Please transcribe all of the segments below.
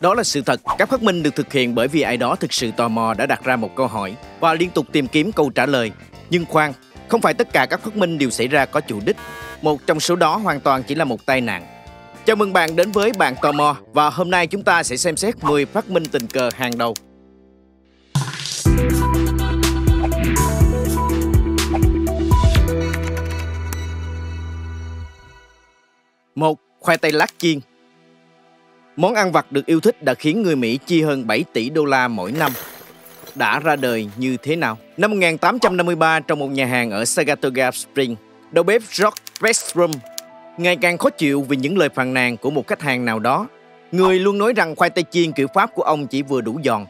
Đó là sự thật, các phát minh được thực hiện bởi vì ai đó thực sự tò mò đã đặt ra một câu hỏi và liên tục tìm kiếm câu trả lời. Nhưng khoan, không phải tất cả các phát minh đều xảy ra có chủ đích. Một trong số đó hoàn toàn chỉ là một tai nạn. Chào mừng bạn đến với Bạn Tò Mò và hôm nay chúng ta sẽ xem xét 10 phát minh tình cờ hàng đầu. 1. Khoai tây lát chiên. Món ăn vặt được yêu thích đã khiến người Mỹ chi hơn 7 tỷ đô la mỗi năm. Đã ra đời như thế nào? Năm 1853, trong một nhà hàng ở Saratoga Springs, đầu bếp George Westrum ngày càng khó chịu vì những lời phàn nàn của một khách hàng nào đó. Người luôn nói rằng khoai tây chiên kiểu Pháp của ông chỉ vừa đủ giòn.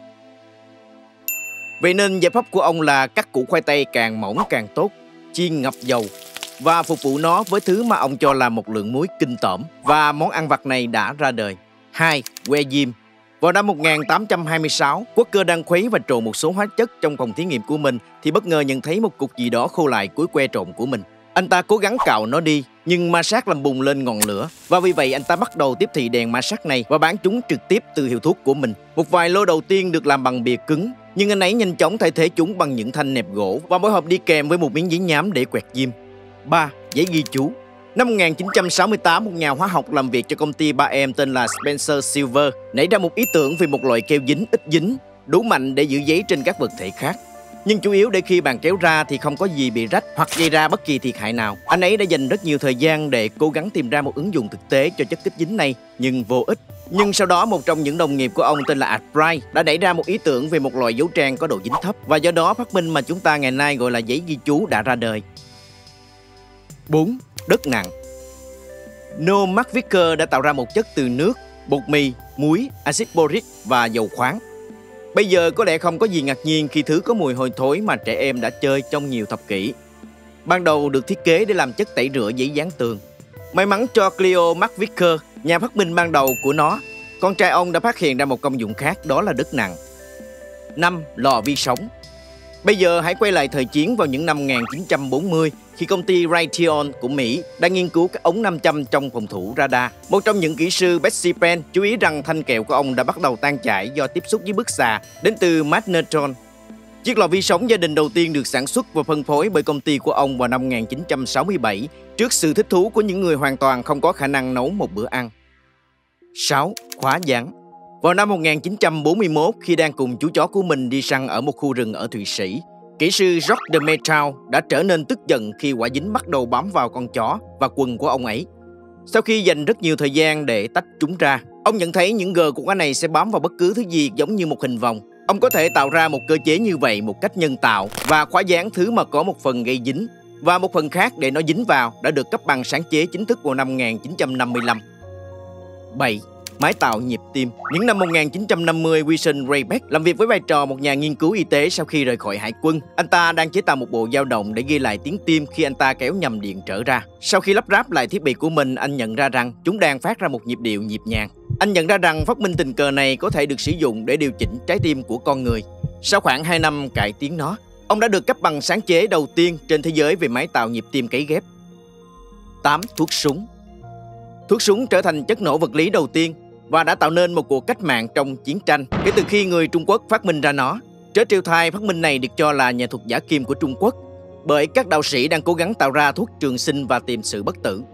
Vậy nên giải pháp của ông là cắt củ khoai tây càng mỏng càng tốt, chiên ngập dầu và phục vụ nó với thứ mà ông cho là một lượng muối kinh tởm, và món ăn vặt này đã ra đời. 2. Que diêm. Vào năm 1826, quốc cơ đang khuấy và trộn một số hóa chất trong phòng thí nghiệm của mình thì bất ngờ nhận thấy một cục gì đó khô lại cuối que trộn của mình. Anh ta cố gắng cạo nó đi, nhưng ma sát làm bùng lên ngọn lửa, và vì vậy anh ta bắt đầu tiếp thị đèn ma sát này và bán chúng trực tiếp từ hiệu thuốc của mình. Một vài lô đầu tiên được làm bằng bìa cứng, nhưng anh ấy nhanh chóng thay thế chúng bằng những thanh nẹp gỗ, và mỗi hộp đi kèm với một miếng giấy nhám để quẹt diêm. 3. Giấy ghi chú. Năm 1968, một nhà hóa học làm việc cho công ty ba em tên là Spencer Silver nảy ra một ý tưởng về một loại keo dính ít dính, đủ mạnh để giữ giấy trên các vật thể khác, nhưng chủ yếu để khi bạn kéo ra thì không có gì bị rách hoặc gây ra bất kỳ thiệt hại nào. Anh ấy đã dành rất nhiều thời gian để cố gắng tìm ra một ứng dụng thực tế cho chất kích dính này, nhưng vô ích. Nhưng sau đó, một trong những đồng nghiệp của ông tên là Art Bright đã nảy ra một ý tưởng về một loại dấu trang có độ dính thấp, và do đó phát minh mà chúng ta ngày nay gọi là giấy ghi chú đã ra đời. 4. Đất nặng. Noah McVicker đã tạo ra một chất từ nước, bột mì, muối, axit boric và dầu khoáng. Bây giờ có lẽ không có gì ngạc nhiên khi thứ có mùi hôi thối mà trẻ em đã chơi trong nhiều thập kỷ ban đầu được thiết kế để làm chất tẩy rửa giấy dán tường. May mắn cho Cleo McVicker, nhà phát minh ban đầu của nó, con trai ông đã phát hiện ra một công dụng khác, đó là đất nặng. 5. Lò vi sóng. Bây giờ hãy quay lại thời chiến vào những năm 1940 khi công ty Raytheon của Mỹ đang nghiên cứu các ống nam châm trong phòng thủ radar. Một trong những kỹ sư Betsy Penn chú ý rằng thanh kẹo của ông đã bắt đầu tan chảy do tiếp xúc với bức xạ đến từ magnetron. Chiếc lò vi sóng gia đình đầu tiên được sản xuất và phân phối bởi công ty của ông vào năm 1967 trước sự thích thú của những người hoàn toàn không có khả năng nấu một bữa ăn. 6. Khóa dán. Vào năm 1941, khi đang cùng chú chó của mình đi săn ở một khu rừng ở Thụy Sĩ, kỹ sư George de Metau đã trở nên tức giận khi quả dính bắt đầu bám vào con chó và quần của ông ấy. Sau khi dành rất nhiều thời gian để tách chúng ra, ông nhận thấy những gờ của quả này sẽ bám vào bất cứ thứ gì giống như một hình vòng. Ông có thể tạo ra một cơ chế như vậy một cách nhân tạo và khóa dán thứ mà có một phần gây dính và một phần khác để nó dính vào đã được cấp bằng sáng chế chính thức vào năm 1955. 7. Máy tạo nhịp tim. Những năm 1950, Wilson Raybeck làm việc với vai trò một nhà nghiên cứu y tế sau khi rời khỏi hải quân. Anh ta đang chế tạo một bộ dao động để ghi lại tiếng tim khi anh ta kéo nhầm điện trở ra. Sau khi lắp ráp lại thiết bị của mình, anh nhận ra rằng chúng đang phát ra một nhịp điệu nhịp nhàng. Anh nhận ra rằng phát minh tình cờ này có thể được sử dụng để điều chỉnh trái tim của con người. Sau khoảng 2 năm cải tiến nó, ông đã được cấp bằng sáng chế đầu tiên trên thế giới về máy tạo nhịp tim cấy ghép. 8. Thuốc súng. Thuốc súng trở thành chất nổ vật lý đầu tiên và đã tạo nên một cuộc cách mạng trong chiến tranh kể từ khi người Trung Quốc phát minh ra nó. Trớ trêu thay, phát minh này được cho là nhà thuật giả kim của Trung Quốc bởi các đạo sĩ đang cố gắng tạo ra thuốc trường sinh và tìm sự bất tử.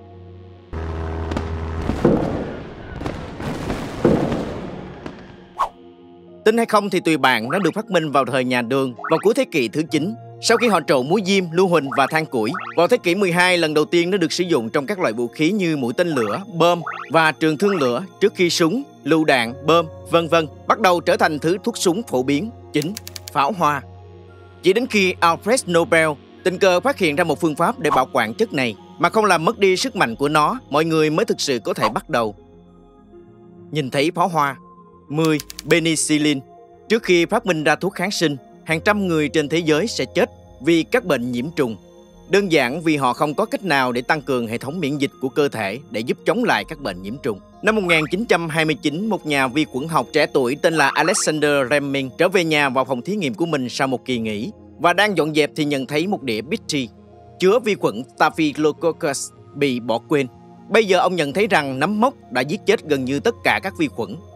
Tin hay không thì tùy bạn, nó được phát minh vào thời nhà Đường vào cuối thế kỷ thứ 9. Sau khi họ trộn muối diêm, lưu huỳnh và than củi, vào thế kỷ 12 lần đầu tiên nó được sử dụng trong các loại vũ khí như mũi tên lửa, bom và trường thương lửa, trước khi súng, lựu đạn, bom, vân vân bắt đầu trở thành thứ thuốc súng phổ biến. 9. Pháo hoa. Chỉ đến khi Alfred Nobel tình cờ phát hiện ra một phương pháp để bảo quản chất này mà không làm mất đi sức mạnh của nó, mọi người mới thực sự có thể bắt đầu nhìn thấy pháo hoa. 10. Penicillin. Trước khi phát minh ra thuốc kháng sinh, hàng trăm người trên thế giới sẽ chết vì các bệnh nhiễm trùng. Đơn giản vì họ không có cách nào để tăng cường hệ thống miễn dịch của cơ thể để giúp chống lại các bệnh nhiễm trùng. Năm 1929, một nhà vi khuẩn học trẻ tuổi tên là Alexander Fleming trở về nhà vào phòng thí nghiệm của mình sau một kỳ nghỉ và đang dọn dẹp thì nhận thấy một đĩa Petri chứa vi khuẩn Staphylococcus bị bỏ quên. Bây giờ ông nhận thấy rằng nấm mốc đã giết chết gần như tất cả các vi khuẩn.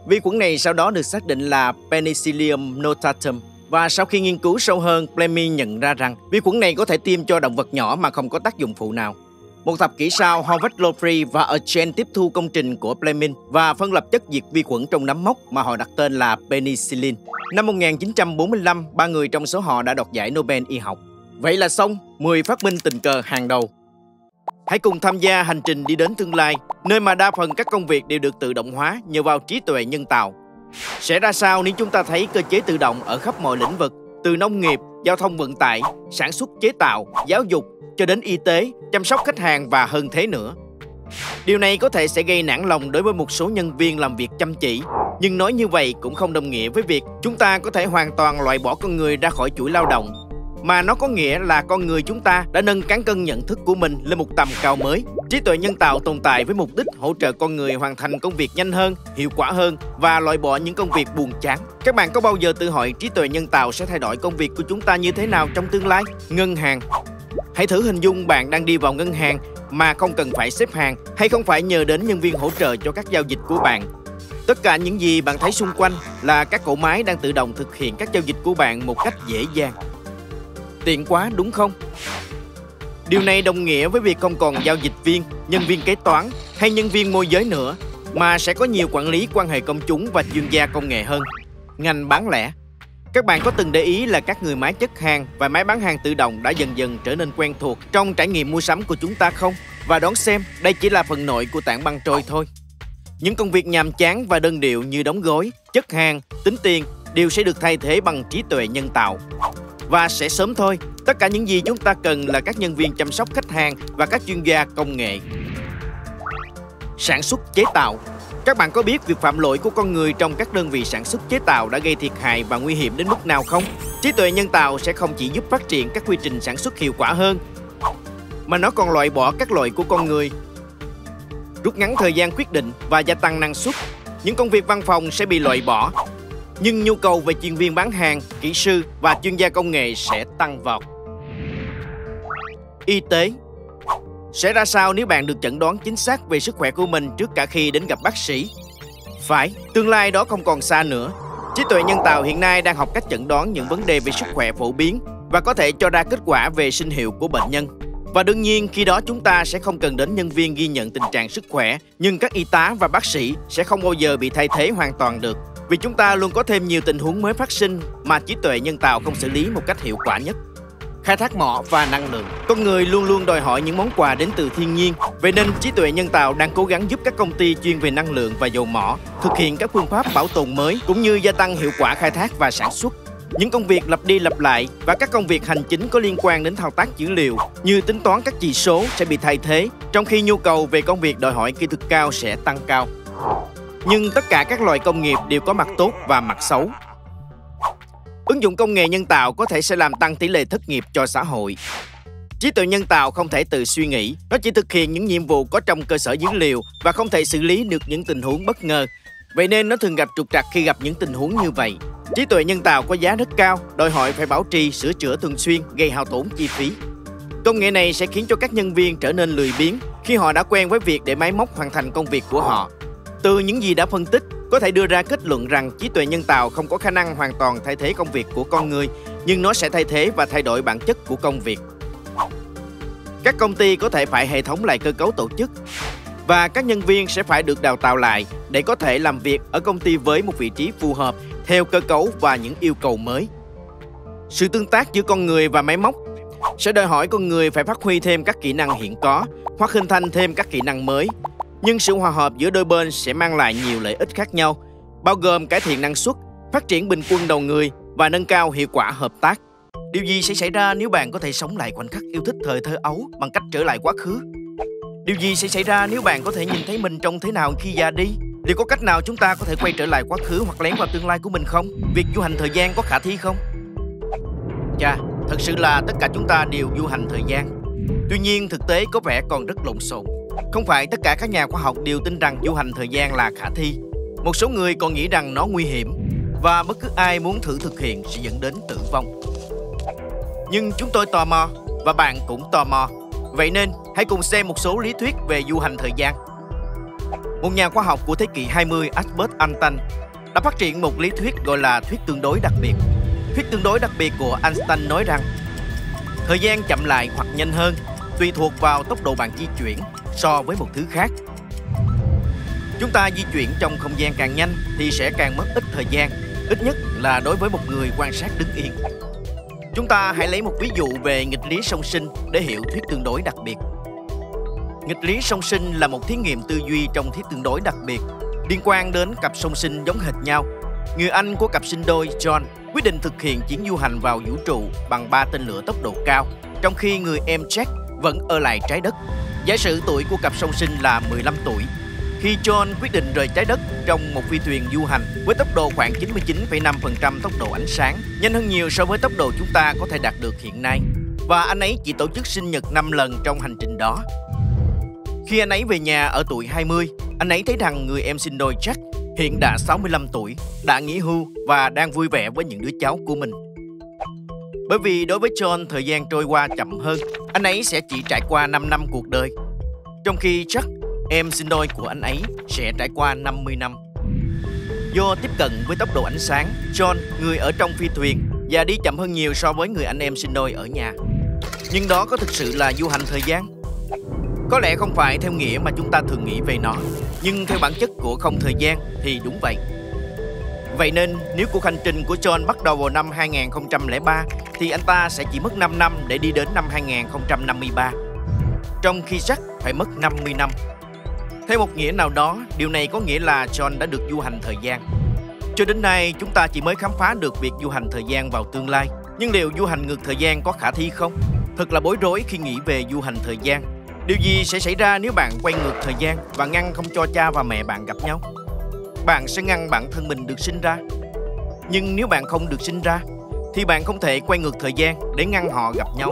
Vi khuẩn này sau đó được xác định là Penicillium notatum. Và sau khi nghiên cứu sâu hơn, Fleming nhận ra rằng vi khuẩn này có thể tiêm cho động vật nhỏ mà không có tác dụng phụ nào. Một thập kỷ sau, Howard Lowry và Eugene tiếp thu công trình của Fleming và phân lập chất diệt vi khuẩn trong nấm mốc mà họ đặt tên là penicillin. Năm 1945, 3 người trong số họ đã đoạt giải Nobel y học. Vậy là xong 10 phát minh tình cờ hàng đầu. Hãy cùng tham gia hành trình đi đến tương lai, nơi mà đa phần các công việc đều được tự động hóa nhờ vào trí tuệ nhân tạo. Sẽ ra sao nếu chúng ta thấy cơ chế tự động ở khắp mọi lĩnh vực, từ nông nghiệp, giao thông vận tải, sản xuất chế tạo, giáo dục, cho đến y tế, chăm sóc khách hàng và hơn thế nữa. Điều này có thể sẽ gây nản lòng đối với một số nhân viên làm việc chăm chỉ, nhưng nói như vậy cũng không đồng nghĩa với việc chúng ta có thể hoàn toàn loại bỏ con người ra khỏi chuỗi lao động, mà nó có nghĩa là con người chúng ta đã nâng cán cân nhận thức của mình lên một tầm cao mới. Trí tuệ nhân tạo tồn tại với mục đích hỗ trợ con người hoàn thành công việc nhanh hơn, hiệu quả hơn và loại bỏ những công việc buồn chán. Các bạn có bao giờ tự hỏi trí tuệ nhân tạo sẽ thay đổi công việc của chúng ta như thế nào trong tương lai? Ngân hàng. Hãy thử hình dung bạn đang đi vào ngân hàng mà không cần phải xếp hàng hay không phải nhờ đến nhân viên hỗ trợ cho các giao dịch của bạn. Tất cả những gì bạn thấy xung quanh là các cỗ máy đang tự động thực hiện các giao dịch của bạn một cách dễ dàng. Tiện quá đúng không? Điều này đồng nghĩa với việc không còn giao dịch viên, nhân viên kế toán hay nhân viên môi giới nữa, mà sẽ có nhiều quản lý quan hệ công chúng và chuyên gia công nghệ hơn. Ngành bán lẻ. Các bạn có từng để ý là các người máy chất hàng và máy bán hàng tự động đã dần dần trở nên quen thuộc trong trải nghiệm mua sắm của chúng ta không? Và đón xem, đây chỉ là phần nội của tảng băng trôi thôi. Những công việc nhàm chán và đơn điệu như đóng gói, chất hàng, tính tiền đều sẽ được thay thế bằng trí tuệ nhân tạo. Và sẽ sớm thôi, tất cả những gì chúng ta cần là các nhân viên chăm sóc khách hàng và các chuyên gia công nghệ. Sản xuất chế tạo. Các bạn có biết việc phạm lỗi của con người trong các đơn vị sản xuất chế tạo đã gây thiệt hại và nguy hiểm đến mức nào không? Trí tuệ nhân tạo sẽ không chỉ giúp phát triển các quy trình sản xuất hiệu quả hơn, mà nó còn loại bỏ các lỗi của con người, rút ngắn thời gian quyết định và gia tăng năng suất. Những công việc văn phòng sẽ bị loại bỏ, nhưng nhu cầu về chuyên viên bán hàng, kỹ sư và chuyên gia công nghệ sẽ tăng vọt. Y tế. Sẽ ra sao nếu bạn được chẩn đoán chính xác về sức khỏe của mình trước cả khi đến gặp bác sĩ? Phải, tương lai đó không còn xa nữa. Trí tuệ nhân tạo hiện nay đang học cách chẩn đoán những vấn đề về sức khỏe phổ biến và có thể cho ra kết quả về sinh hiệu của bệnh nhân. Và đương nhiên khi đó chúng ta sẽ không cần đến nhân viên ghi nhận tình trạng sức khỏe, nhưng các y tá và bác sĩ sẽ không bao giờ bị thay thế hoàn toàn được, vì chúng ta luôn có thêm nhiều tình huống mới phát sinh mà trí tuệ nhân tạo không xử lý một cách hiệu quả nhất. Khai thác mỏ và năng lượng. Con người luôn luôn đòi hỏi những món quà đến từ thiên nhiên, vậy nên trí tuệ nhân tạo đang cố gắng giúp các công ty chuyên về năng lượng và dầu mỏ thực hiện các phương pháp bảo tồn mới cũng như gia tăng hiệu quả khai thác và sản xuất. Những công việc lặp đi lặp lại và các công việc hành chính có liên quan đến thao tác dữ liệu như tính toán các chỉ số sẽ bị thay thế, trong khi nhu cầu về công việc đòi hỏi kỹ thuật cao sẽ tăng cao. Nhưng tất cả các loại công nghiệp đều có mặt tốt và mặt xấu. Ứng dụng công nghệ nhân tạo có thể sẽ làm tăng tỷ lệ thất nghiệp cho xã hội. Trí tuệ nhân tạo không thể tự suy nghĩ, nó chỉ thực hiện những nhiệm vụ có trong cơ sở dữ liệu và không thể xử lý được những tình huống bất ngờ. Vậy nên nó thường gặp trục trặc khi gặp những tình huống như vậy. Trí tuệ nhân tạo có giá rất cao, đòi hỏi phải bảo trì, sửa chữa thường xuyên, gây hao tổn chi phí. Công nghệ này sẽ khiến cho các nhân viên trở nên lười biếng khi họ đã quen với việc để máy móc hoàn thành công việc của họ. Từ những gì đã phân tích, có thể đưa ra kết luận rằng trí tuệ nhân tạo không có khả năng hoàn toàn thay thế công việc của con người, nhưng nó sẽ thay thế và thay đổi bản chất của công việc. Các công ty có thể phải hệ thống lại cơ cấu tổ chức, và các nhân viên sẽ phải được đào tạo lại để có thể làm việc ở công ty với một vị trí phù hợp theo cơ cấu và những yêu cầu mới. Sự tương tác giữa con người và máy móc sẽ đòi hỏi con người phải phát huy thêm các kỹ năng hiện có hoặc hình thành thêm các kỹ năng mới. Nhưng sự hòa hợp giữa đôi bên sẽ mang lại nhiều lợi ích khác nhau, bao gồm cải thiện năng suất, phát triển bình quân đầu người và nâng cao hiệu quả hợp tác. Điều gì sẽ xảy ra nếu bạn có thể sống lại khoảnh khắc yêu thích thời thơ ấu bằng cách trở lại quá khứ? Điều gì sẽ xảy ra nếu bạn có thể nhìn thấy mình trông thế nào khi già đi? Liệu có cách nào chúng ta có thể quay trở lại quá khứ hoặc lén vào tương lai của mình không? Việc du hành thời gian có khả thi không? Chà, thật sự là tất cả chúng ta đều du hành thời gian. Tuy nhiên, thực tế có vẻ còn rất lộn xộn. Không phải tất cả các nhà khoa học đều tin rằng du hành thời gian là khả thi. Một số người còn nghĩ rằng nó nguy hiểm, và bất cứ ai muốn thử thực hiện sẽ dẫn đến tử vong. Nhưng chúng tôi tò mò, và bạn cũng tò mò. Vậy nên, hãy cùng xem một số lý thuyết về du hành thời gian. Một nhà khoa học của thế kỷ 20, Albert Einstein, đã phát triển một lý thuyết gọi là thuyết tương đối đặc biệt. Thuyết tương đối đặc biệt của Einstein nói rằng thời gian chậm lại hoặc nhanh hơn tùy thuộc vào tốc độ bạn di chuyển so với một thứ khác. Chúng ta di chuyển trong không gian càng nhanh thì sẽ càng mất ít thời gian, ít nhất là đối với một người quan sát đứng yên. Chúng ta hãy lấy một ví dụ về nghịch lý song sinh để hiểu thuyết tương đối đặc biệt. Nghịch lý song sinh là một thí nghiệm tư duy trong thuyết tương đối đặc biệt liên quan đến cặp song sinh giống hệt nhau. Người anh của cặp sinh đôi John quyết định thực hiện chuyến du hành vào vũ trụ bằng 3 tên lửa tốc độ cao, trong khi người em Jack vẫn ở lại trái đất. Giả sử tuổi của cặp song sinh là 15 tuổi. Khi John quyết định rời trái đất trong một phi thuyền du hành với tốc độ khoảng 99,5% tốc độ ánh sáng, nhanh hơn nhiều so với tốc độ chúng ta có thể đạt được hiện nay, và anh ấy chỉ tổ chức sinh nhật 5 lần trong hành trình đó. Khi anh ấy về nhà ở tuổi 20, anh ấy thấy rằng người em sinh đôi Jack hiện đã 65 tuổi, đã nghỉ hưu và đang vui vẻ với những đứa cháu của mình. Bởi vì đối với John, thời gian trôi qua chậm hơn, anh ấy sẽ chỉ trải qua 5 năm cuộc đời, trong khi Jack, em sinh đôi của anh ấy, sẽ trải qua 50 năm. Do tiếp cận với tốc độ ánh sáng, John, người ở trong phi thuyền, già đi chậm hơn nhiều so với người anh em sinh đôi ở nhà. Nhưng đó có thực sự là du hành thời gian? Có lẽ không phải theo nghĩa mà chúng ta thường nghĩ về nó, nhưng theo bản chất của không thời gian thì đúng vậy. Vậy nên, nếu cuộc hành trình của John bắt đầu vào năm 2003, thì anh ta sẽ chỉ mất 5 năm để đi đến năm 2053, trong khi Jack phải mất 50 năm. Theo một nghĩa nào đó, điều này có nghĩa là John đã được du hành thời gian. Cho đến nay, chúng ta chỉ mới khám phá được việc du hành thời gian vào tương lai. Nhưng liệu du hành ngược thời gian có khả thi không? Thật là bối rối khi nghĩ về du hành thời gian. Điều gì sẽ xảy ra nếu bạn quay ngược thời gian và ngăn không cho cha và mẹ bạn gặp nhau? Bạn sẽ ngăn bản thân mình được sinh ra. Nhưng nếu bạn không được sinh ra, thì bạn không thể quay ngược thời gian để ngăn họ gặp nhau.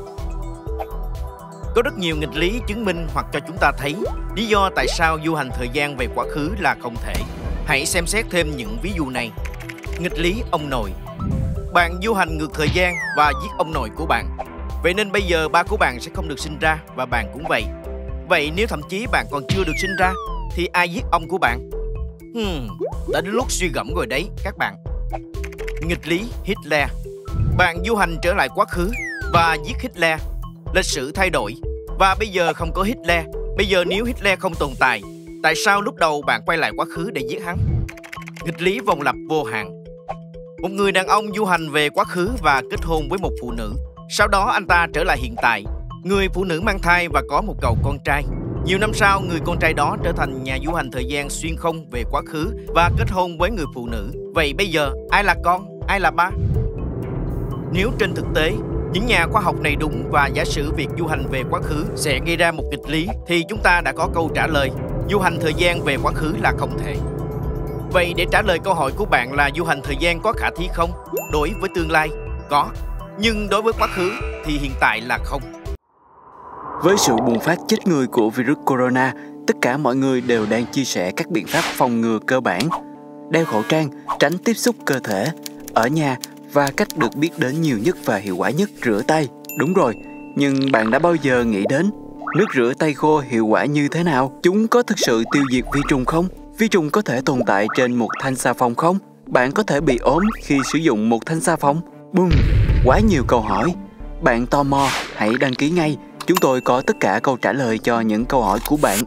Có rất nhiều nghịch lý chứng minh hoặc cho chúng ta thấy lý do tại sao du hành thời gian về quá khứ là không thể. Hãy xem xét thêm những ví dụ này. Nghịch lý ông nội. Bạn du hành ngược thời gian và giết ông nội của bạn. Vậy nên bây giờ ba của bạn sẽ không được sinh ra và bạn cũng vậy. Vậy nếu thậm chí bạn còn chưa được sinh ra thì ai giết ông của bạn? Đã đến lúc suy gẫm rồi đấy các bạn. Nghịch lý Hitler. Bạn du hành trở lại quá khứ và giết Hitler. Lịch sử thay đổi và bây giờ không có Hitler. Bây giờ nếu Hitler không tồn tại, tại sao lúc đầu bạn quay lại quá khứ để giết hắn? Nghịch lý vòng lặp vô hạn. Một người đàn ông du hành về quá khứ và kết hôn với một phụ nữ. Sau đó anh ta trở lại hiện tại. Người phụ nữ mang thai và có một cậu con trai. Nhiều năm sau, người con trai đó trở thành nhà du hành thời gian xuyên không về quá khứ và kết hôn với người phụ nữ. Vậy bây giờ, ai là con, ai là ba? Nếu trên thực tế, những nhà khoa học này đúng và giả sử việc du hành về quá khứ sẽ gây ra một nghịch lý, thì chúng ta đã có câu trả lời: du hành thời gian về quá khứ là không thể. Vậy để trả lời câu hỏi của bạn là du hành thời gian có khả thi không? Đối với tương lai, có. Nhưng đối với quá khứ thì hiện tại là không. Với sự bùng phát chết người của virus corona, tất cả mọi người đều đang chia sẻ các biện pháp phòng ngừa cơ bản. Đeo khẩu trang, tránh tiếp xúc cơ thể, ở nhà và cách được biết đến nhiều nhất và hiệu quả nhất, rửa tay. Đúng rồi, nhưng bạn đã bao giờ nghĩ đến nước rửa tay khô hiệu quả như thế nào? Chúng có thực sự tiêu diệt vi trùng không? Vi trùng có thể tồn tại trên một thanh xà phòng không? Bạn có thể bị ốm khi sử dụng một thanh xà phòng? Bùm! Quá nhiều câu hỏi. Bạn tò mò, hãy đăng ký ngay. Chúng tôi có tất cả câu trả lời cho những câu hỏi của bạn.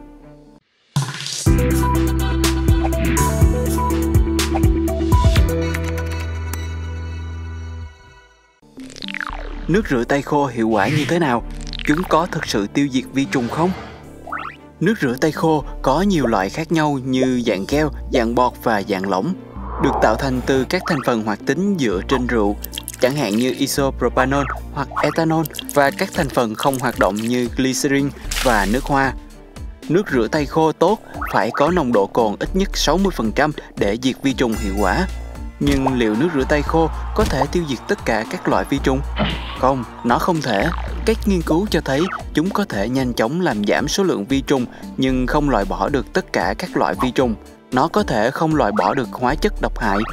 Nước rửa tay khô hiệu quả như thế nào? Chúng có thực sự tiêu diệt vi trùng không? Nước rửa tay khô có nhiều loại khác nhau như dạng gel, dạng bọt và dạng lỏng, được tạo thành từ các thành phần hoạt tính dựa trên rượu, chẳng hạn như isopropanol hoặc ethanol, và các thành phần không hoạt động như glycerin và nước hoa. Nước rửa tay khô tốt phải có nồng độ cồn ít nhất 60% để diệt vi trùng hiệu quả. Nhưng liệu nước rửa tay khô có thể tiêu diệt tất cả các loại vi trùng? Không, nó không thể. Các nghiên cứu cho thấy chúng có thể nhanh chóng làm giảm số lượng vi trùng nhưng không loại bỏ được tất cả các loại vi trùng. Nó có thể không loại bỏ được hóa chất độc hại,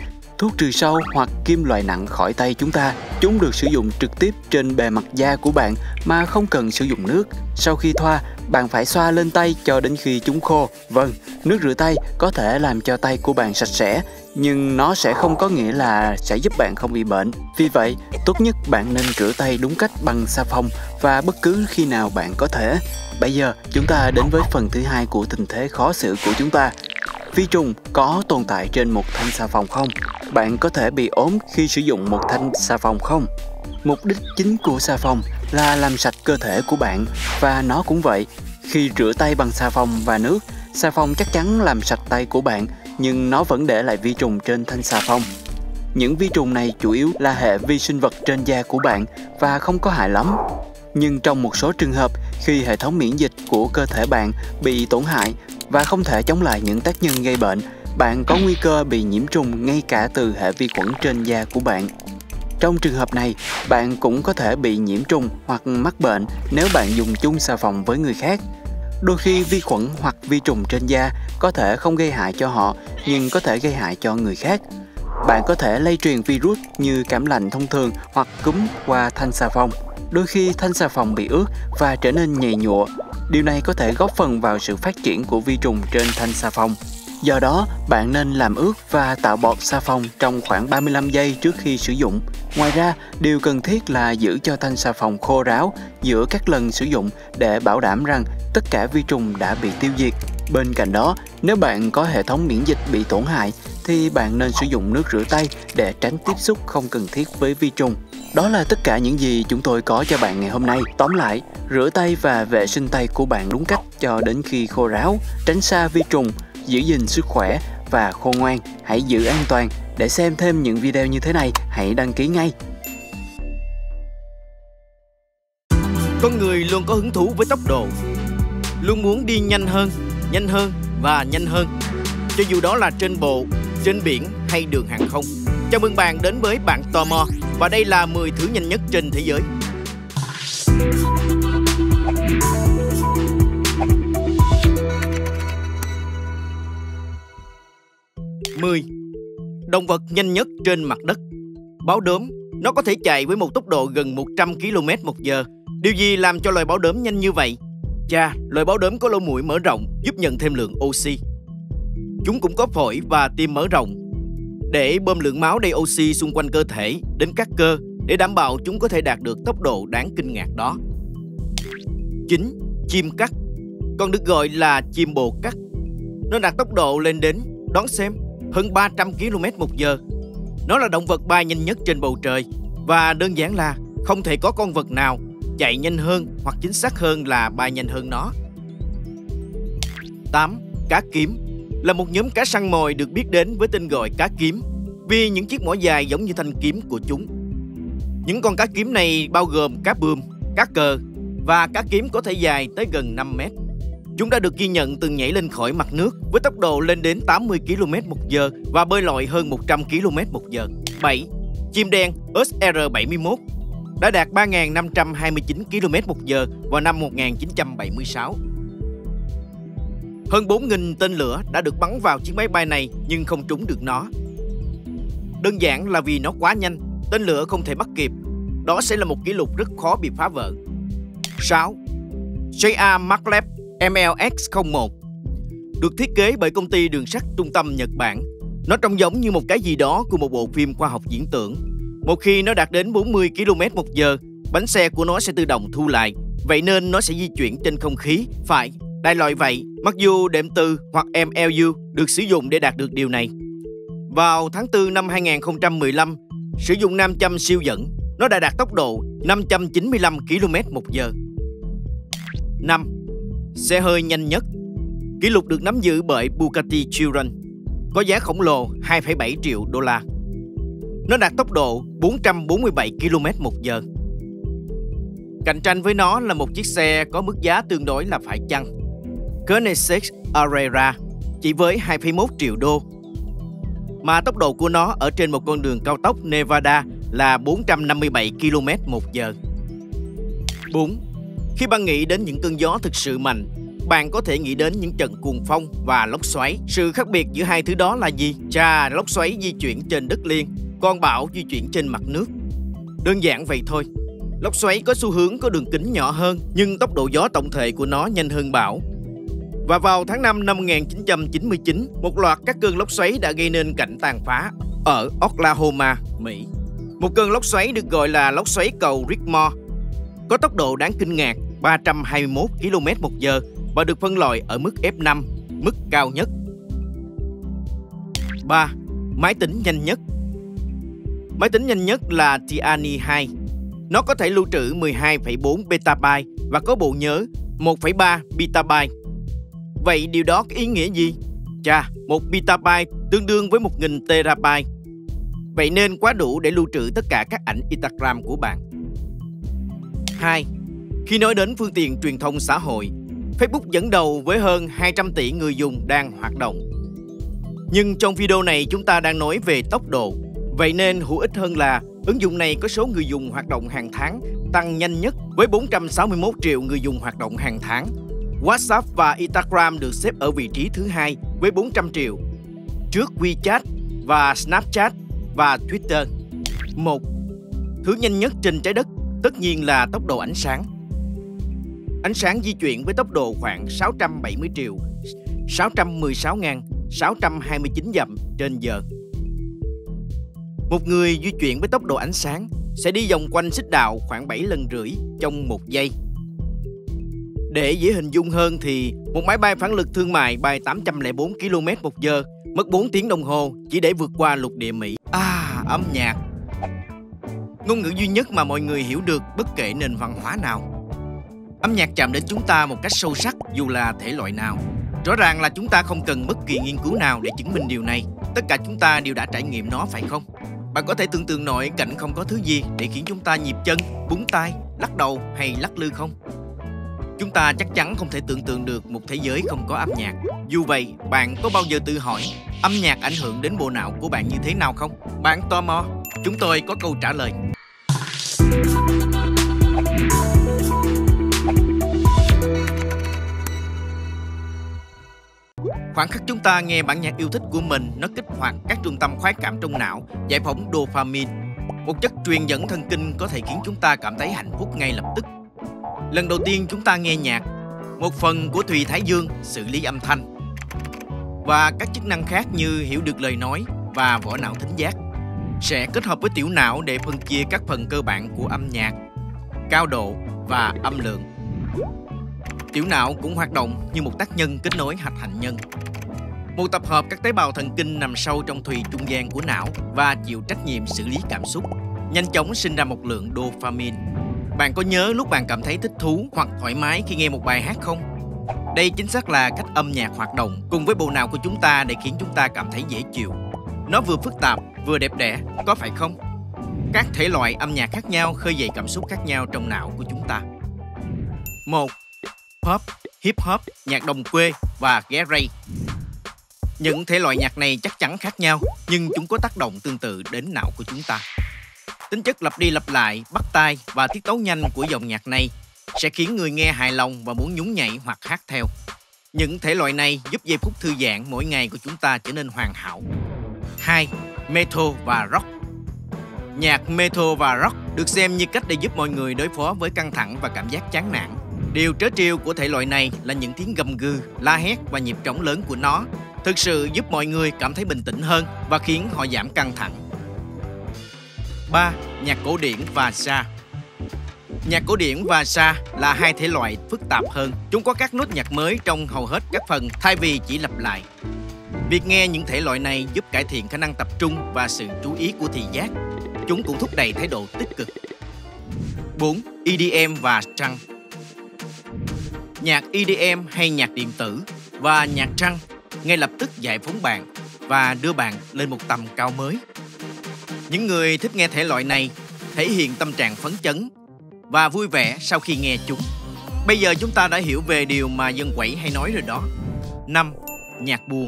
thuốc trừ sâu hoặc kim loại nặng khỏi tay chúng ta. Chúng được sử dụng trực tiếp trên bề mặt da của bạn mà không cần sử dụng nước. Sau khi thoa, bạn phải xoa lên tay cho đến khi chúng khô. Vâng, nước rửa tay có thể làm cho tay của bạn sạch sẽ, nhưng nó sẽ không có nghĩa là sẽ giúp bạn không bị bệnh. Vì vậy, tốt nhất bạn nên rửa tay đúng cách bằng xà phòng và bất cứ khi nào bạn có thể. Bây giờ, chúng ta đến với phần thứ hai của tình thế khó xử của chúng ta. Vi trùng có tồn tại trên một thanh xà phòng không? Bạn có thể bị ốm khi sử dụng một thanh xà phòng không? Mục đích chính của xà phòng là làm sạch cơ thể của bạn, và nó cũng vậy. Khi rửa tay bằng xà phòng và nước, xà phòng chắc chắn làm sạch tay của bạn, nhưng nó vẫn để lại vi trùng trên thanh xà phòng. Những vi trùng này chủ yếu là hệ vi sinh vật trên da của bạn và không có hại lắm. Nhưng trong một số trường hợp, khi hệ thống miễn dịch của cơ thể bạn bị tổn hại và không thể chống lại những tác nhân gây bệnh, bạn có nguy cơ bị nhiễm trùng ngay cả từ hệ vi khuẩn trên da của bạn. Trong trường hợp này, bạn cũng có thể bị nhiễm trùng hoặc mắc bệnh nếu bạn dùng chung xà phòng với người khác. Đôi khi vi khuẩn hoặc vi trùng trên da có thể không gây hại cho họ, nhưng có thể gây hại cho người khác. Bạn có thể lây truyền virus như cảm lạnh thông thường hoặc cúm qua thanh xà phòng. Đôi khi thanh xà phòng bị ướt và trở nên nhầy nhụa. Điều này có thể góp phần vào sự phát triển của vi trùng trên thanh xà phòng. Do đó, bạn nên làm ướt và tạo bọt xà phòng trong khoảng 35 giây trước khi sử dụng. Ngoài ra, điều cần thiết là giữ cho thanh xà phòng khô ráo giữa các lần sử dụng để bảo đảm rằng tất cả vi trùng đã bị tiêu diệt. Bên cạnh đó, nếu bạn có hệ thống miễn dịch bị tổn hại, thì bạn nên sử dụng nước rửa tay để tránh tiếp xúc không cần thiết với vi trùng. Đó là tất cả những gì chúng tôi có cho bạn ngày hôm nay. Tóm lại, rửa tay và vệ sinh tay của bạn đúng cách cho đến khi khô ráo, tránh xa vi trùng, giữ gìn sức khỏe và khôn ngoan. Hãy giữ an toàn. Để xem thêm những video như thế này, hãy đăng ký ngay. Con người luôn có hứng thú với tốc độ, luôn muốn đi nhanh hơn và nhanh hơn, cho dù đó là trên bộ, trên biển hay đường hàng không. Chào mừng bạn đến với Bạn Tò Mò, và đây là 10 thứ nhanh nhất trên thế giới. 10. Động vật nhanh nhất trên mặt đất. Báo đốm. Nó có thể chạy với một tốc độ gần 100 km/h. Điều gì làm cho loài báo đốm nhanh như vậy? Chà, loài báo đốm có lỗ mũi mở rộng giúp nhận thêm lượng oxy. Chúng cũng có phổi và tim mở rộng để bơm lượng máu đầy oxy xung quanh cơ thể đến các cơ để đảm bảo chúng có thể đạt được tốc độ đáng kinh ngạc đó. 9. Chim cắt, còn được gọi là chim bồ cắt. Nó đạt tốc độ lên đến, đón xem, hơn 300 km/h. Nó là động vật bay nhanh nhất trên bầu trời, và đơn giản là không thể có con vật nào chạy nhanh hơn hoặc chính xác hơn là bay nhanh hơn nó. 8. Cá kiếm là một nhóm cá săn mồi được biết đến với tên gọi cá kiếm vì những chiếc mỏ dài giống như thanh kiếm của chúng. Những con cá kiếm này bao gồm cá bươm, cá cờ và cá kiếm có thể dài tới gần 5 mét. Chúng đã được ghi nhận từng nhảy lên khỏi mặt nước với tốc độ lên đến 80 km/h và bơi lội hơn 100 km/h. 7. Chim đen SR-71 đã đạt 3.529 km/h vào năm 1976. Hơn 4.000 tên lửa đã được bắn vào chiếc máy bay này nhưng không trúng được nó. Đơn giản là vì nó quá nhanh, tên lửa không thể bắt kịp. Đó sẽ là một kỷ lục rất khó bị phá vỡ. 6. JR Maglev MLX-01 được thiết kế bởi công ty đường sắt trung tâm Nhật Bản. Nó trông giống như một cái gì đó của một bộ phim khoa học viễn tưởng. Một khi nó đạt đến 40 km/h, bánh xe của nó sẽ tự động thu lại, vậy nên nó sẽ di chuyển trên không khí. Phải, đại loại vậy, mặc dù đệm từ hoặc MLU được sử dụng để đạt được điều này. Vào tháng 4 năm 2015, sử dụng nam châm siêu dẫn, nó đã đạt tốc độ 595 km/h. 5. Xe hơi nhanh nhất. Kỷ lục được nắm giữ bởi Bugatti Chiron, có giá khổng lồ 2,7 triệu đô la. Nó đạt tốc độ 447 km/h. Cạnh tranh với nó là một chiếc xe có mức giá tương đối là phải chăng, Koenigsegg Carrera, chỉ với 2,1 triệu đô, mà tốc độ của nó ở trên một con đường cao tốc Nevada là 457 km/h. 4. Khi bạn nghĩ đến những cơn gió thực sự mạnh, bạn có thể nghĩ đến những trận cuồng phong và lốc xoáy. Sự khác biệt giữa hai thứ đó là gì? Chà, lốc xoáy di chuyển trên đất liền, còn bão di chuyển trên mặt nước. Đơn giản vậy thôi. Lốc xoáy có xu hướng có đường kính nhỏ hơn, nhưng tốc độ gió tổng thể của nó nhanh hơn bão. Và vào tháng 5 năm 1999, một loạt các cơn lốc xoáy đã gây nên cảnh tàn phá ở Oklahoma, Mỹ. Một cơn lốc xoáy được gọi là lốc xoáy cầu Rickmore, có tốc độ đáng kinh ngạc 321 km/h và được phân loại ở mức F5, mức cao nhất. 3. Máy tính nhanh nhất. Máy tính nhanh nhất là Tiani 2. Nó có thể lưu trữ 12,4 petabyte và có bộ nhớ 1,3 petabyte. Vậy điều đó có ý nghĩa gì? Chà, 1 petabyte tương đương với 1000 terabyte. Vậy nên quá đủ để lưu trữ tất cả các ảnh Instagram của bạn. 2. Khi nói đến phương tiện truyền thông xã hội, Facebook dẫn đầu với hơn 200 tỷ người dùng đang hoạt động. Nhưng trong video này chúng ta đang nói về tốc độ. Vậy nên hữu ích hơn là ứng dụng này có số người dùng hoạt động hàng tháng tăng nhanh nhất với 461 triệu người dùng hoạt động hàng tháng. WhatsApp và Instagram được xếp ở vị trí thứ hai với 400 triệu, trước WeChat và Snapchat và Twitter. 1. Thứ nhanh nhất trên trái đất tất nhiên là tốc độ ánh sáng. Ánh sáng di chuyển với tốc độ khoảng 670 triệu 616.629 dặm trên giờ. Một người di chuyển với tốc độ ánh sáng sẽ đi vòng quanh xích đạo khoảng 7 lần rưỡi trong 1 giây. Để dễ hình dung hơn thì một máy bay phản lực thương mại bay 804 km/h mất 4 tiếng đồng hồ chỉ để vượt qua lục địa Mỹ. Âm nhạc. Ngôn ngữ duy nhất mà mọi người hiểu được bất kể nền văn hóa nào. Âm nhạc chạm đến chúng ta một cách sâu sắc dù là thể loại nào. Rõ ràng là chúng ta không cần bất kỳ nghiên cứu nào để chứng minh điều này. Tất cả chúng ta đều đã trải nghiệm nó, phải không? Bạn có thể tưởng tượng nổi cảnh không có thứ gì để khiến chúng ta nhịp chân, búng tay, lắc đầu hay lắc lư không? Chúng ta chắc chắn không thể tưởng tượng được một thế giới không có âm nhạc. Dù vậy, bạn có bao giờ tự hỏi âm nhạc ảnh hưởng đến bộ não của bạn như thế nào không? Bạn tò mò? Chúng tôi có câu trả lời. Khoảnh khắc chúng ta nghe bản nhạc yêu thích của mình, nó kích hoạt các trung tâm khoái cảm trong não, giải phóng dopamine, một chất truyền dẫn thần kinh có thể khiến chúng ta cảm thấy hạnh phúc ngay lập tức. Lần đầu tiên chúng ta nghe nhạc, một phần của thùy thái dương xử lý âm thanh và các chức năng khác như hiểu được lời nói và vỏ não thính giác sẽ kết hợp với tiểu não để phân chia các phần cơ bản của âm nhạc, cao độ và âm lượng. Tiểu não cũng hoạt động như một tác nhân kết nối hạch hạnh nhân, một tập hợp các tế bào thần kinh nằm sâu trong thùy trung gian của não và chịu trách nhiệm xử lý cảm xúc, nhanh chóng sinh ra một lượng dopamine. Bạn có nhớ lúc bạn cảm thấy thích thú hoặc thoải mái khi nghe một bài hát không? Đây chính xác là cách âm nhạc hoạt động cùng với bộ não của chúng ta để khiến chúng ta cảm thấy dễ chịu. Nó vừa phức tạp, vừa đẹp đẽ, có phải không? Các thể loại âm nhạc khác nhau khơi dậy cảm xúc khác nhau trong não của chúng ta. 1. Pop, hip hop, nhạc đồng quê và reggae. Những thể loại nhạc này chắc chắn khác nhau, nhưng chúng có tác động tương tự đến não của chúng ta. Tính chất lặp đi lặp lại, bắt tai và tiết tấu nhanh của dòng nhạc này sẽ khiến người nghe hài lòng và muốn nhún nhảy hoặc hát theo. Những thể loại này giúp giây phút thư giãn mỗi ngày của chúng ta trở nên hoàn hảo. 2. Metal và rock. Nhạc metal và rock được xem như cách để giúp mọi người đối phó với căng thẳng và cảm giác chán nản. Điều trớ trêu của thể loại này là những tiếng gầm gừ, la hét và nhịp trống lớn của nó thực sự giúp mọi người cảm thấy bình tĩnh hơn và khiến họ giảm căng thẳng. 3. Nhạc cổ điển và sa. Nhạc cổ điển và sa là hai thể loại phức tạp hơn. Chúng có các nốt nhạc mới trong hầu hết các phần thay vì chỉ lặp lại. Việc nghe những thể loại này giúp cải thiện khả năng tập trung và sự chú ý của thị giác. Chúng cũng thúc đẩy thái độ tích cực. 4. EDM và trance. Nhạc EDM hay nhạc điện tử và nhạc trance ngay lập tức giải phóng bạn và đưa bạn lên một tầm cao mới. Những người thích nghe thể loại này thể hiện tâm trạng phấn chấn và vui vẻ sau khi nghe chúng. Bây giờ chúng ta đã hiểu về điều mà dân quẩy hay nói rồi đó. 5. Nhạc buồn.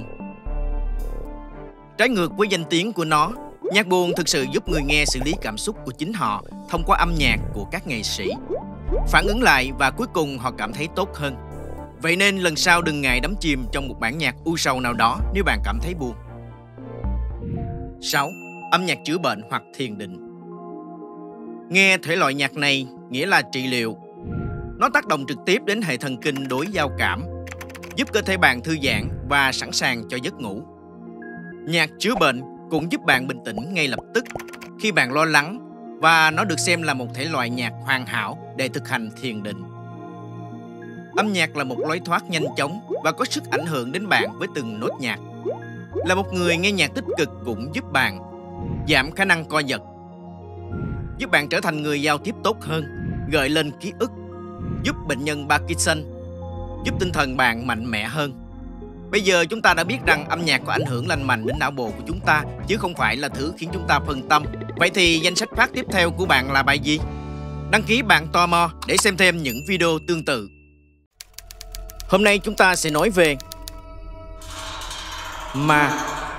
Trái ngược với danh tiếng của nó, nhạc buồn thực sự giúp người nghe xử lý cảm xúc của chính họ thông qua âm nhạc của các nghệ sĩ, phản ứng lại và cuối cùng họ cảm thấy tốt hơn. Vậy nên lần sau đừng ngại đắm chìm trong một bản nhạc u sầu nào đó nếu bạn cảm thấy buồn. 6. Âm nhạc chữa bệnh hoặc thiền định. Nghe thể loại nhạc này nghĩa là trị liệu. Nó tác động trực tiếp đến hệ thần kinh đối giao cảm, giúp cơ thể bạn thư giãn và sẵn sàng cho giấc ngủ. Nhạc chữa bệnh cũng giúp bạn bình tĩnh ngay lập tức khi bạn lo lắng, và nó được xem là một thể loại nhạc hoàn hảo để thực hành thiền định. Âm nhạc là một lối thoát nhanh chóng và có sức ảnh hưởng đến bạn với từng nốt nhạc. Là một người nghe nhạc tích cực cũng giúp bạn giảm khả năng co giật, giúp bạn trở thành người giao tiếp tốt hơn, gợi lên ký ức, giúp bệnh nhân Parkinson, giúp tinh thần bạn mạnh mẽ hơn. Bây giờ chúng ta đã biết rằng âm nhạc có ảnh hưởng lành mạnh đến não bộ của chúng ta, chứ không phải là thứ khiến chúng ta phân tâm. Vậy thì danh sách phát tiếp theo của bạn là bài gì? Đăng ký bạn tò mò để xem thêm những video tương tự. Hôm nay chúng ta sẽ nói về ma.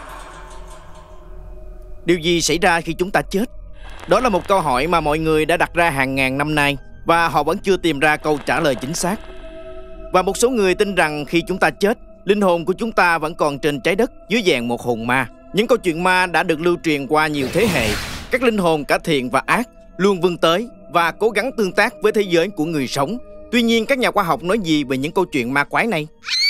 Điều gì xảy ra khi chúng ta chết? Đó là một câu hỏi mà mọi người đã đặt ra hàng ngàn năm nay, và họ vẫn chưa tìm ra câu trả lời chính xác. Và một số người tin rằng khi chúng ta chết, linh hồn của chúng ta vẫn còn trên trái đất dưới dạng một hồn ma. Những câu chuyện ma đã được lưu truyền qua nhiều thế hệ. Các linh hồn cả thiện và ác luôn vươn tới và cố gắng tương tác với thế giới của người sống. Tuy nhiên, các nhà khoa học nói gì về những câu chuyện ma quái này?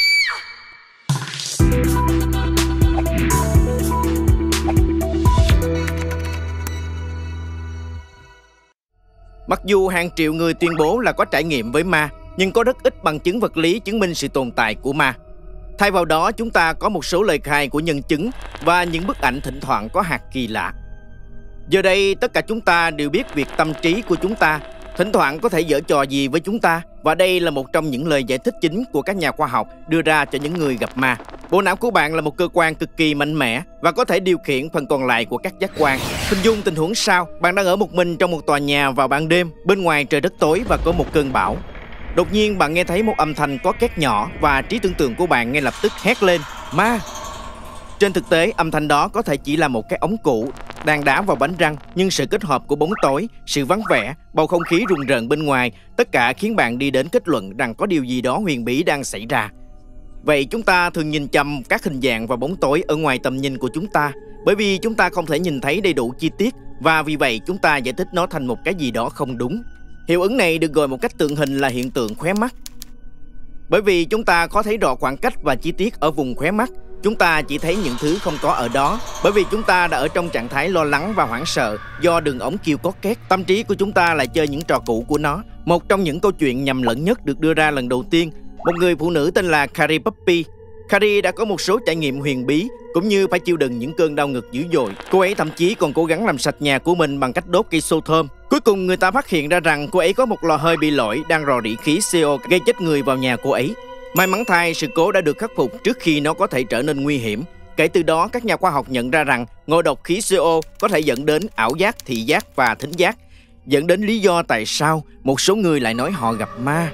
Mặc dù hàng triệu người tuyên bố là có trải nghiệm với ma, nhưng có rất ít bằng chứng vật lý chứng minh sự tồn tại của ma. Thay vào đó, chúng ta có một số lời khai của nhân chứng và những bức ảnh thỉnh thoảng có hạt kỳ lạ. Giờ đây, tất cả chúng ta đều biết việc tâm trí của chúng ta thỉnh thoảng có thể giở trò gì với chúng ta, và đây là một trong những lời giải thích chính của các nhà khoa học đưa ra cho những người gặp ma. Bộ não của bạn là một cơ quan cực kỳ mạnh mẽ và có thể điều khiển phần còn lại của các giác quan. Hình dung tình huống sau: bạn đang ở một mình trong một tòa nhà vào ban đêm, bên ngoài trời rất tối và có một cơn bão. Đột nhiên bạn nghe thấy một âm thanh có két nhỏ và trí tưởng tượng của bạn ngay lập tức hét lên ma. Trên thực tế, âm thanh đó có thể chỉ là một cái ống cũ đang đá vào bánh răng, nhưng sự kết hợp của bóng tối, sự vắng vẻ, bầu không khí rùng rợn bên ngoài, tất cả khiến bạn đi đến kết luận rằng có điều gì đó huyền bí đang xảy ra. Vậy chúng ta thường nhìn chằm các hình dạng và bóng tối ở ngoài tầm nhìn của chúng ta, bởi vì chúng ta không thể nhìn thấy đầy đủ chi tiết, và vì vậy chúng ta giải thích nó thành một cái gì đó không đúng. Hiệu ứng này được gọi một cách tượng hình là hiện tượng khóe mắt. Bởi vì chúng ta khó thấy rõ khoảng cách và chi tiết ở vùng khóe mắt, chúng ta chỉ thấy những thứ không có ở đó, bởi vì chúng ta đã ở trong trạng thái lo lắng và hoảng sợ do đường ống kêu có két. Tâm trí của chúng ta lại chơi những trò cũ của nó. Một trong những câu chuyện nhầm lẫn nhất được đưa ra lần đầu tiên, một người phụ nữ tên là Carrie Poppy. Carrie đã có một số trải nghiệm huyền bí, cũng như phải chịu đựng những cơn đau ngực dữ dội. Cô ấy thậm chí còn cố gắng làm sạch nhà của mình bằng cách đốt cây xô thơm. Cuối cùng người ta phát hiện ra rằng cô ấy có một lò hơi bị lỗi đang rò rỉ khí CO gây chết người vào nhà cô ấy. May mắn thay, sự cố đã được khắc phục trước khi nó có thể trở nên nguy hiểm. Kể từ đó, các nhà khoa học nhận ra rằng ngộ độc khí CO có thể dẫn đến ảo giác, thị giác và thính giác, dẫn đến lý do tại sao một số người lại nói họ gặp ma.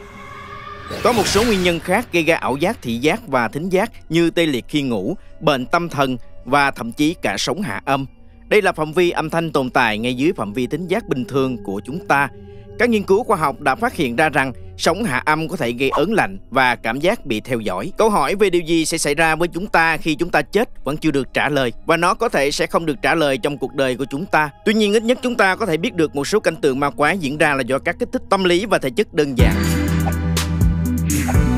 Có một số nguyên nhân khác gây ra ảo giác, thị giác và thính giác như tê liệt khi ngủ, bệnh tâm thần và thậm chí cả sóng hạ âm. Đây là phạm vi âm thanh tồn tại ngay dưới phạm vi thính giác bình thường của chúng ta. Các nghiên cứu khoa học đã phát hiện ra rằng sóng hạ âm có thể gây ớn lạnh và cảm giác bị theo dõi. Câu hỏi về điều gì sẽ xảy ra với chúng ta khi chúng ta chết vẫn chưa được trả lời, và nó có thể sẽ không được trả lời trong cuộc đời của chúng ta. Tuy nhiên, ít nhất chúng ta có thể biết được một số cảnh tượng ma quái diễn ra là do các kích thích tâm lý và thể chất đơn giản.